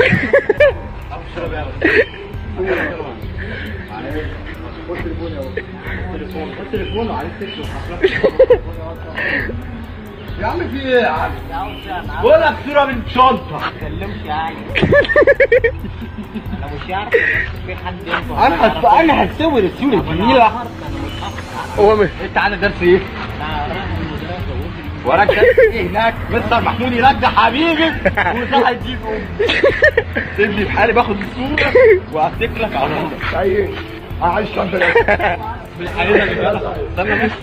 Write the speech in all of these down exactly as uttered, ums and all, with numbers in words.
يا عم في ايه يا عم؟ بقول لك صورة من شنطة. ما تتكلمش يعني. انا مش عارف في حد ينفع. انا هس... انا هسوي الصورة الجميلة. هو مش انت عندك درس ايه؟ وراك درس ايه هناك؟ مستر محمود هناك ده حبيبي وصح هيجيب امي. سيبني في حالي باخد الصورة وهفتك لك على طول. ايوه عايش كام بلاش. استنى بس.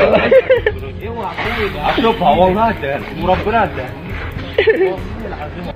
اوعى اشوفها والله وربنا ده.